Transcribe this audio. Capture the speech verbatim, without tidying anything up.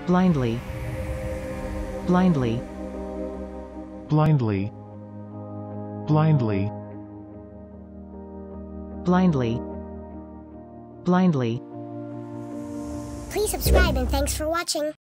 blindly, blindly, blindly, blindly, blindly, blindly. Please subscribe and thanks for watching.